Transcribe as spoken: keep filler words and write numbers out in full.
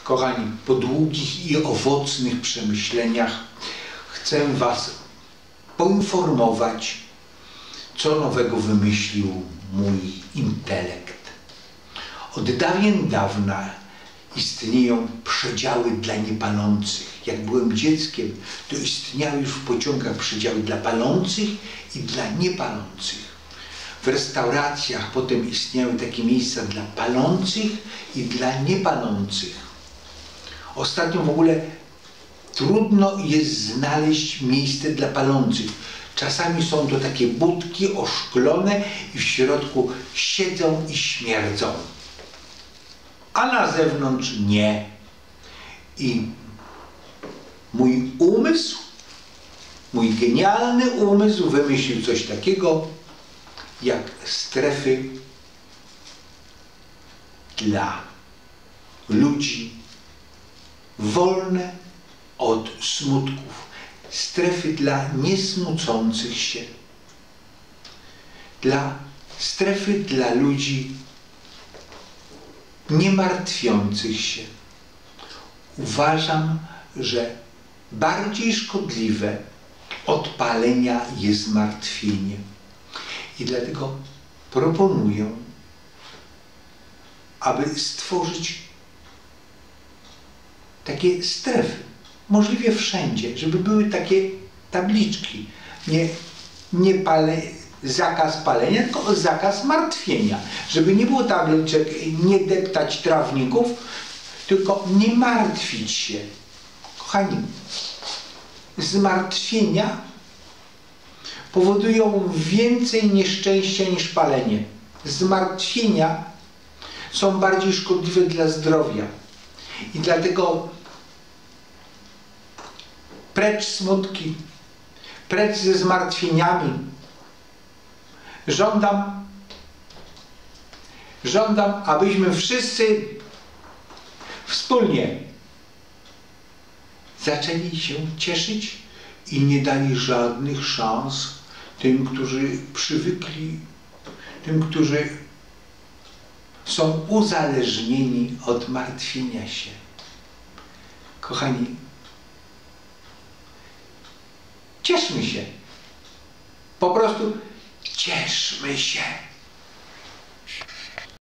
Kochani, po długich i owocnych przemyśleniach chcę Was poinformować, co nowego wymyślił mój intelekt. Od dawien dawna istnieją przedziały dla niepalących. Jak byłem dzieckiem, to istniały już w pociągach przedziały dla palących i dla niepalących. W restauracjach potem istniały takie miejsca dla palących i dla niepalących. Ostatnio w ogóle trudno jest znaleźć miejsce dla palących. Czasami są to takie budki oszklone i w środku siedzą i śmierdzą. A na zewnątrz nie. I mój umysł, mój genialny umysł wymyślił coś takiego jak strefy dla ludzi wolne od smutków. Strefy dla niesmucących się. Dla strefy dla ludzi nie martwiących się. Uważam, że bardziej szkodliwe od palenia jest martwienie. I dlatego proponuję, aby stworzyć takie strefy, możliwie wszędzie, żeby były takie tabliczki. Nie, nie pale, zakaz palenia, tylko zakaz martwienia. Żeby nie było tabliczek, nie deptać trawników, tylko nie martwić się. Kochani, zmartwienia powodują więcej nieszczęścia niż palenie. Zmartwienia są bardziej szkodliwe dla zdrowia. I dlatego precz smutki, precz ze zmartwieniami. Żądam, żądam, abyśmy wszyscy wspólnie zaczęli się cieszyć i nie dali żadnych szans tym, którzy przywykli, tym, którzy są uzależnieni od martwienia się. Kochani, cieszmy się. Po prostu cieszmy się.